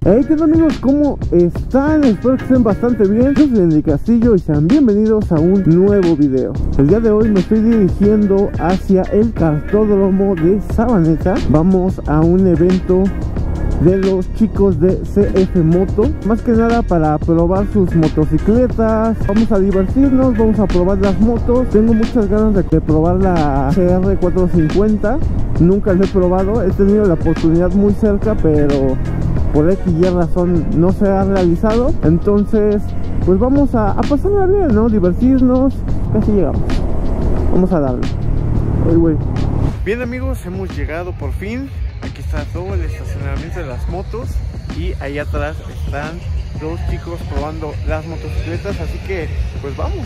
Hey, ¿qué tal amigos? ¿Cómo están? Espero que estén bastante bien. Yo soy Andy Castillo y sean bienvenidos a un nuevo video. El día de hoy me estoy dirigiendo hacia el cartódromo de Sabaneta. Vamos a un evento de los chicos de CF Moto, más que nada para probar sus motocicletas. Vamos a divertirnos, vamos a probar las motos. Tengo muchas ganas de probar la CR450. Nunca la he probado, he tenido la oportunidad muy cerca, pero por X y razón no se ha realizado. Entonces pues vamos a pasarla bien, ¿no? Divertirnos. Casi llegamos, vamos a darle. Bien amigos, hemos llegado por fin. Aquí está todo el estacionamiento de las motos y ahí atrás están los chicos probando las motocicletas, así que pues vamos.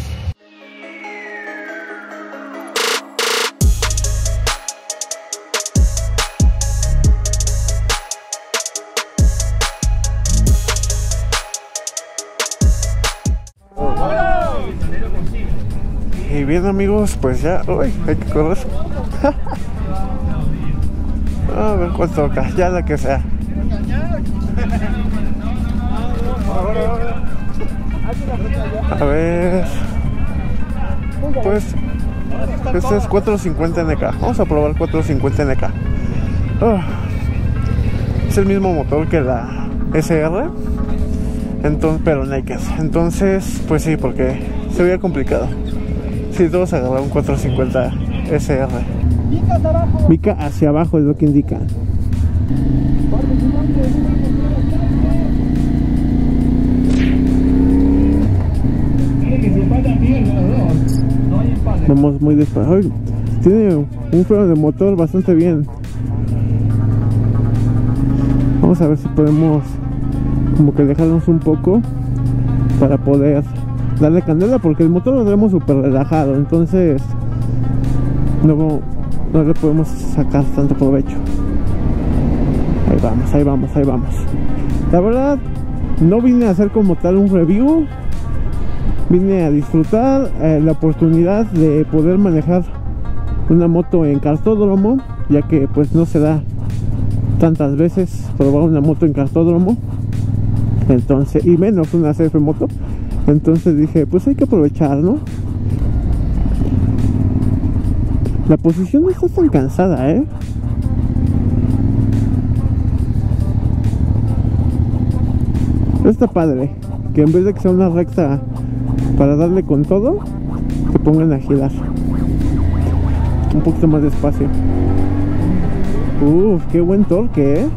Y bien amigos, pues ya, uy, hay que correr. A ver cuál toca, ya la que sea. A ver. Pues este es 450 NK. Vamos a probar 450 NK. Es el mismo motor que la SR, entonces, pero naked. Entonces, pues sí, porque se veía complicado. Sí, todos agarraron un 450 SR. Mica hacia abajo es lo que indica. Vamos muy despacio. Tiene un freno de motor bastante bien. Vamos a ver si podemos como que dejarnos un poco para poder darle candela, porque el motor lo tenemos súper relajado, entonces no le podemos sacar tanto provecho. Ahí vamos, ahí vamos, ahí vamos. La verdad, no vine a hacer como tal un review. Vine a disfrutar la oportunidad de poder manejar una moto en cartódromo, ya que pues no se da tantas veces probar una moto en cartódromo. Entonces, y menos una CF moto. Entonces dije, pues hay que aprovechar, ¿no? La posición no está tan cansada, ¿eh? Está padre que en vez de que sea una recta para darle con todo, te pongan a girar un poquito más despacio. Qué buen torque, ¿eh?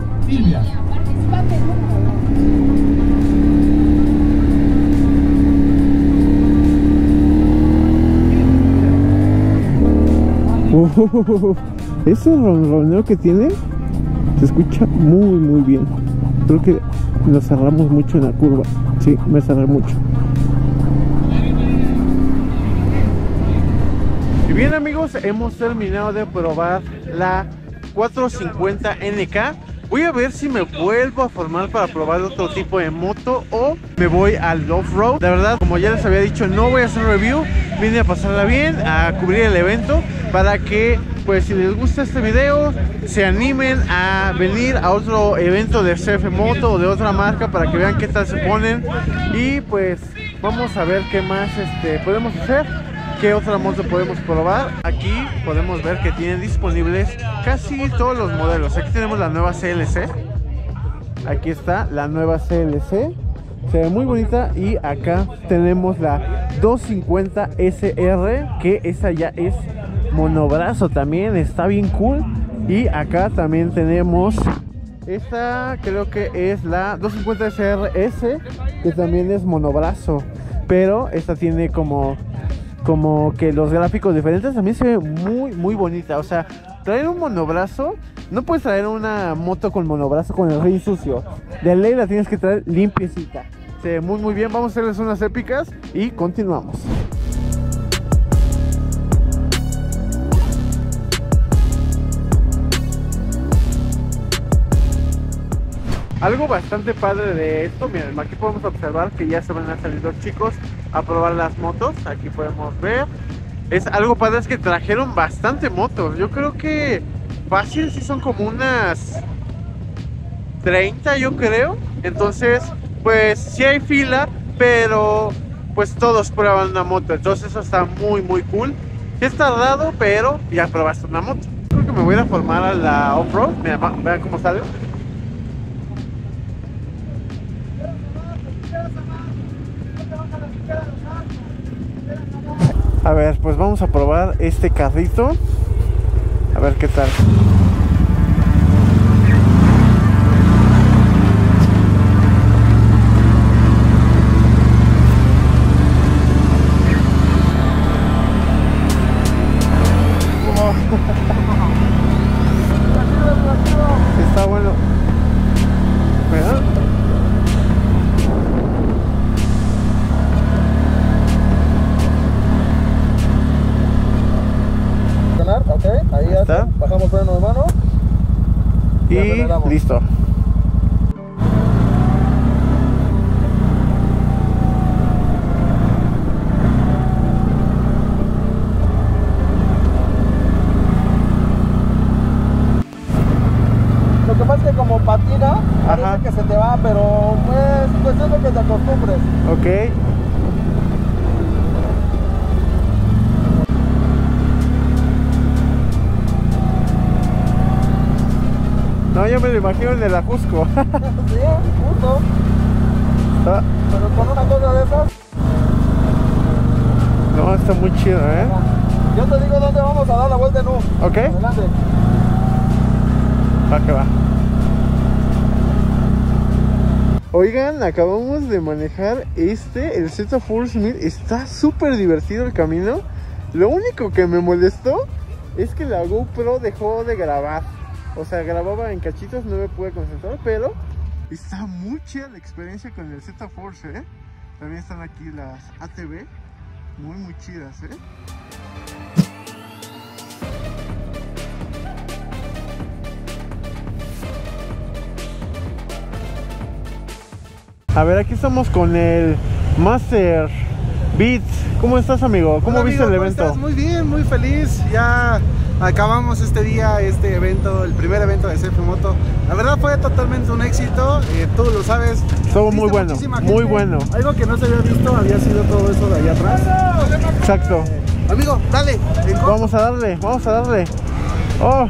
Ese ronroneo que tiene se escucha muy bien. Creo que nos cerramos mucho en la curva. Sí, me cerré mucho. Y bien amigos, hemos terminado de probar la 450 NK. Voy a ver si me vuelvo a formar para probar otro tipo de moto o me voy al off-road. La verdad, como ya les había dicho, no voy a hacer review. Vine a pasarla bien, a cubrir el evento, para que pues si les gusta este video se animen a venir a otro evento de CF Moto o de otra marca, para que vean qué tal se ponen. Y pues vamos a ver qué más podemos hacer, qué otra moto podemos probar. Aquí podemos ver que tienen disponibles casi todos los modelos. Aquí tenemos la nueva CLC. Aquí está la nueva CLC, se ve muy bonita. Y acá tenemos la 250 SR, que esa ya es monobrazo también, está bien cool. Y acá también tenemos esta, creo que es la 250 SRS, que también es monobrazo, pero esta tiene como que los gráficos diferentes. También se ve muy bonita. O sea, traer un monobrazo, no puedes traer una moto con monobrazo con el rin sucio. De ley la tienes que traer limpiecita. Se ve muy bien. Vamos a hacerles unas épicas y continuamos. Algo bastante padre de esto, miren, aquí podemos observar que ya se van a salir los chicos a probar las motos. Aquí podemos ver, es algo padre, es que trajeron bastante motos. Yo creo que fácil, sí son como unas 30, yo creo. Entonces, pues sí hay fila, pero pues todos prueban una moto. Entonces eso está muy cool. Sí es tardado, pero ya probaste una moto. Creo que me voy a ir a formar a la off-road. Vean cómo sale. A ver, pues vamos a probar este carrito. A ver qué tal. Está bueno. ¿Verdad? Ok, ahí ya está. Bajamos freno de mano y listo. Lo que pasa es que como patina, parece que se te va, pero pues es lo que te acostumbres. Ok. No, yo me lo imagino en el Ajusco. Sí, justo. Pero con una cosa de esas. No, está muy chido, ¿eh? Yo te digo dónde vamos a dar la vuelta en U. Ok. Adelante. Va que va. Oigan, acabamos de manejar el Z4000. Está súper divertido el camino. Lo único que me molestó es que la GoPro dejó de grabar. O sea, grababa en cachitos, no me pude concentrar, pero está muy chida la experiencia con el Z-Force, ¿eh? También están aquí las ATV, muy chidas, ¿eh? A ver, aquí estamos con el Master Beats. ¿Cómo estás, amigo? ¿Cómo viste el evento? ¿Cómo estás? Muy bien, muy feliz. Ya acabamos este día, este evento, el primer evento de CF Moto. La verdad fue totalmente un éxito, tú lo sabes. Estuvo muy bueno, muy bueno. Algo que no se había visto había sido todo eso de allá atrás. Exacto. Amigo, dale. Vamos a darle, vamos a darle. Oh.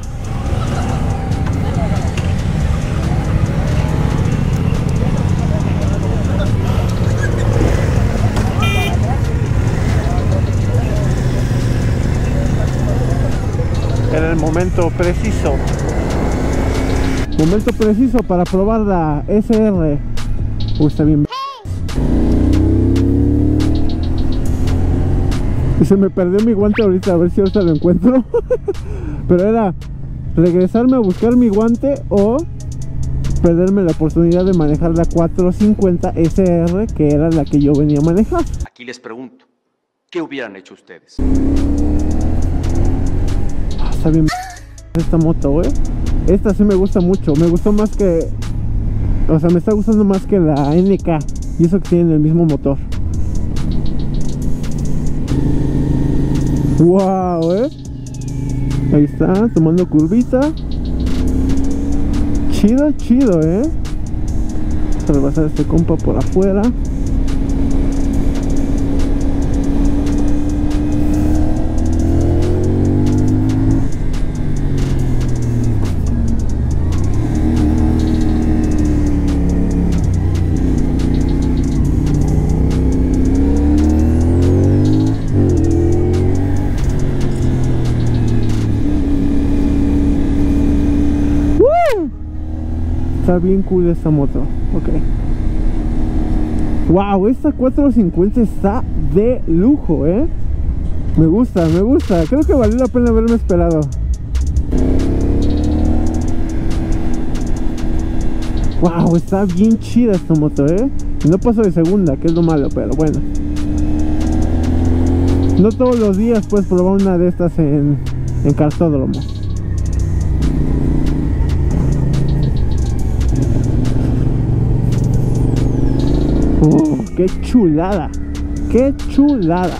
Era el momento preciso. Momento preciso para probar la SR. Uy, está bien. Y se me perdió mi guante ahorita, a ver si ahorita lo encuentro. Pero era regresarme a buscar mi guante o perderme la oportunidad de manejar la 450 SR, que era la que yo venía a manejar. Aquí les pregunto, ¿qué hubieran hecho ustedes? Está bien esta moto, esta sí me gusta mucho. Me gustó más que... O sea, me está gustando más que la NK. Y eso que tienen el mismo motor. Wow, ahí está, tomando curvita. Chido, chido, Vamos a rebasar a este compa por afuera. Está bien cool esta moto. Ok. Wow, esta 450 está de lujo, Me gusta, me gusta. Creo que valió la pena haberme esperado. Wow, está bien chida esta moto, Y no paso de segunda, que es lo malo, pero bueno. No todos los días puedes probar una de estas en cartódromo. ¡Qué chulada! ¡Qué chulada!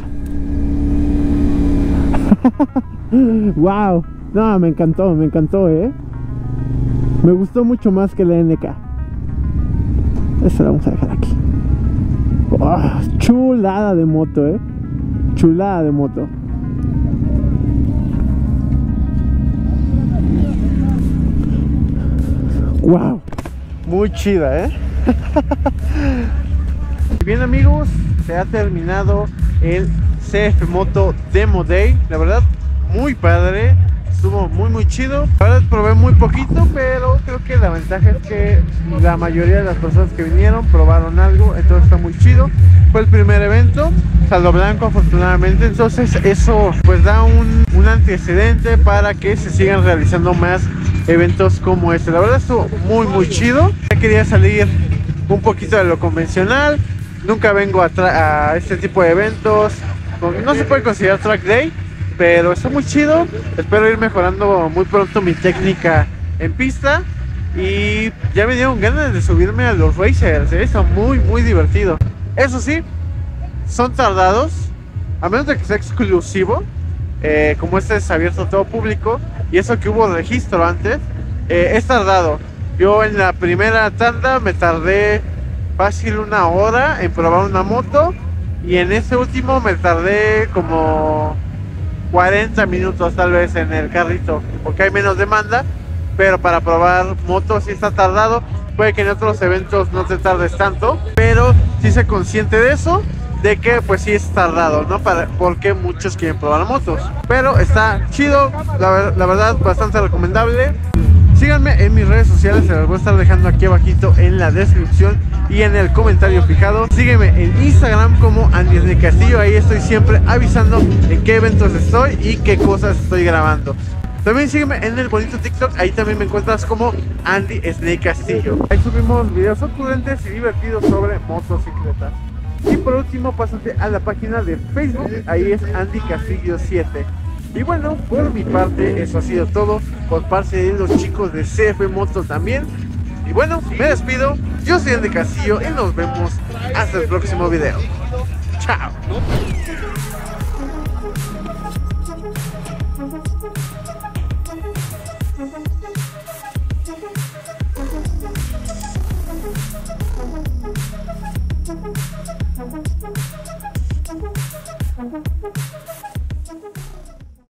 ¡Wow! No, me encantó, Me gustó mucho más que la NK. Esta la vamos a dejar aquí. Oh, chulada de moto, chulada de moto. Wow, muy chida, Bien, amigos, se ha terminado el CF Moto Demo Day. La verdad, muy padre. Estuvo muy chido. La verdad probé muy poquito, pero creo que la ventaja es que la mayoría de las personas que vinieron probaron algo, entonces está muy chido. Fue el primer evento, saldo blanco afortunadamente, entonces eso pues da un antecedente para que se sigan realizando más eventos como este. La verdad estuvo muy chido. Ya quería salir un poquito de lo convencional. Nunca vengo a este tipo de eventos. No se puede considerar track day, pero está muy chido. Espero ir mejorando muy pronto mi técnica en pista. Y ya me dieron ganas de subirme a los racers. Está muy divertido. Eso sí, son tardados, a menos de que sea exclusivo. Como este es abierto a todo público, y eso que hubo registro antes, es tardado. Yo en la primera tanda me tardé fácil 1 hora en probar una moto, y en este último me tardé como 40 minutos tal vez en el carrito, porque hay menos demanda. Pero para probar motos sí está tardado. Puede que en otros eventos no te tardes tanto, pero sí sé consciente de eso, de que pues sí es tardado, ¿no? Porque muchos quieren probar motos. Pero está chido, la verdad, bastante recomendable. Síganme en mis redes sociales, se las voy a estar dejando aquí abajito en la descripción y en el comentario fijado. Sígueme en Instagram como Andy Snake Castillo, ahí estoy siempre avisando en qué eventos estoy y qué cosas estoy grabando. También sígueme en el bonito TikTok, ahí también me encuentras como Andy Snake Castillo. Ahí subimos videos ocurrentes y divertidos sobre motocicletas. Y por último, pásate a la página de Facebook, ahí es Andy Castillo 7. Y bueno, por mi parte, eso ha sido todo. Por parte de los chicos de CF Moto también. Y bueno, me despido. Yo soy Andy Castillo y nos vemos hasta el próximo video. Chao.